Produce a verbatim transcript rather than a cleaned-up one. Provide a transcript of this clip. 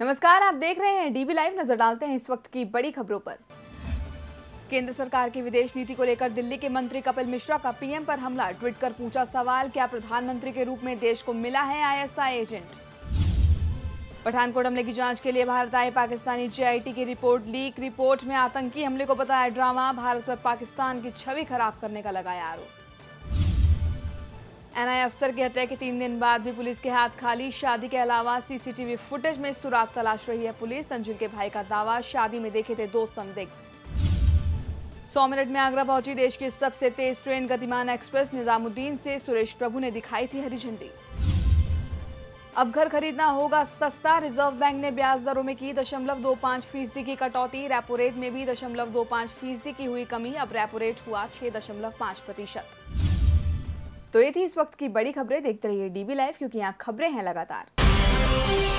नमस्कार, आप देख रहे हैं डीबी लाइव। नजर डालते हैं इस वक्त की बड़ी खबरों पर। केंद्र सरकार की विदेश नीति को लेकर दिल्ली के मंत्री कपिल मिश्रा का पीएम पर हमला। ट्वीट कर पूछा सवाल, क्या प्रधानमंत्री के रूप में देश को मिला है आईएसआई एजेंट। पठानकोट हमले की जांच के लिए भारत आए पाकिस्तानी जेआईटी की रिपोर्ट लीक। रिपोर्ट में आतंकी हमले को बताया ड्रामा। भारत पर पाकिस्तान की छवि खराब करने का लगाया आरोप। एनआईए अफसर की हत्या के तीन दिन बाद भी पुलिस के हाथ खाली। शादी के अलावा सीसीटीवी फुटेज में सुराग तलाश रही है पुलिस। तंजिल के भाई का दावा, शादी में देखे थे दो संदिग्ध। सौ मिनट में आगरा पहुंची देश की सबसे तेज ट्रेन गतिमान एक्सप्रेस। निजामुद्दीन से सुरेश प्रभु ने दिखाई थी हरी झंडी। अब घर खरीदना होगा सस्ता। रिजर्व बैंक ने ब्याज दरों में की दशमलव दो पांच फीसदी की कटौती। रेपो रेट में भी दशमलव दो पांच फीसदी की हुई कमी। अब रेपो रेट हुआ छह दशमलव पांच प्रतिशत। तो ये थी इस वक्त की बड़ी खबरें। देखते रहिए डीबी लाइव, क्योंकि यहाँ खबरें हैं लगातार।